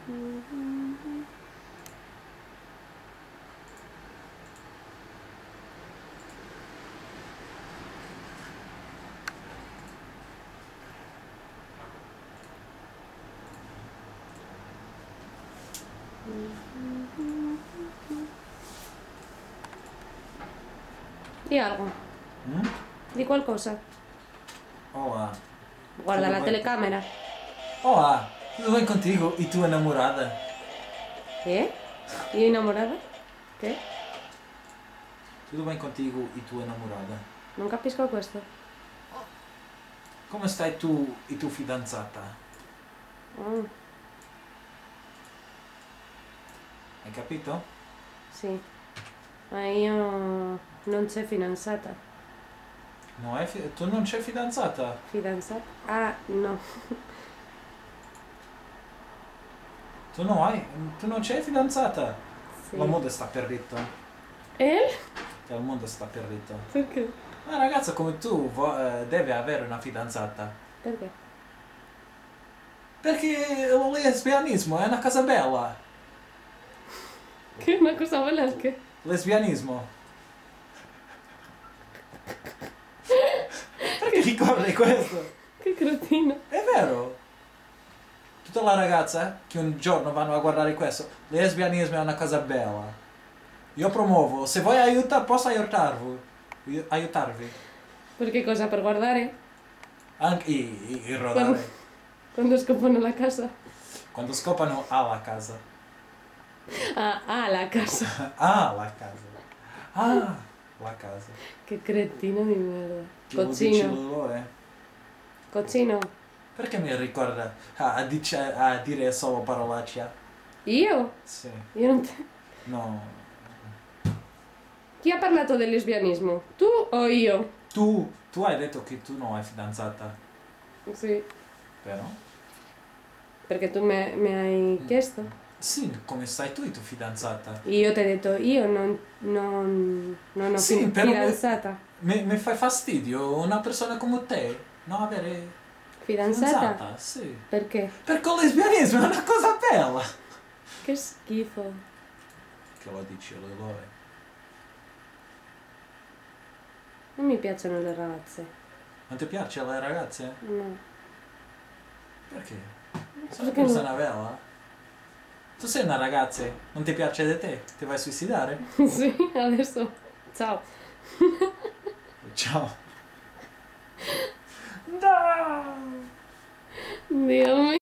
Di algo. Di qualcosa. Olá. Guarda la telecamera. Olá, tudo bem contigo e tua namorada? ¿Qué? ¿Y enamorada? ¿Qué? Tudo bem contigo e tua namorada? Non capisco questo. Come stai tu e tua fidanzata? Oh, Hai capito? sì. Ma io non c'è fidanzata. No, tu non c'hai fidanzata? Fidanzata? Ah, no. Tu non c'hai fidanzata? Sì. Il mondo sta perrito. ¿Él? Il mondo sta perrito. Perché? Una ragazza come tu deve avere una fidanzata. Perché? Perché il lesbianismo è una cosa bella. Che una cosa bella è che... Lesbianismo. Perché ricordi questo? Che cretino. È vero. Tutta la ragazza che un giorno vanno a guardare questo. Lesbianismo è una cosa bella. Io promuovo. Se vuoi aiutare, posso aiutarvi. Per che cosa? Per guardare? Anche i rodare. Quando scopano la casa? Quando scopano alla casa. Ah, la casa. La casa. La casa. Che cretino di merda. Che lo dici Coccino. loro, Coccino. Perché mi ricorda a dire solo parolaccia? Io? Sì. Io non te... No. Chi ha parlato del lesbianismo? Tu o io? Tu hai detto che tu non hai fidanzata, Sì. vero? Perché tu mi hai chiesto? Sì, come stai tu e tua fidanzata? Io ti ho detto, io non ho Sì, però fidanzata. mi fai fastidio una persona come te non avere Fidanzata? sì. Perché? Perché il lesbianismo è una cosa bella. Che schifo. Che lo dici loro? Non mi piacciono le ragazze. Non ti piace le ragazze? No. Perché? Sono una Perché no? persona bella. Tu sei una ragazza, non ti piace di te? Ti vai a suicidare? Sì, adesso. Ciao. Ciao. No! Dio.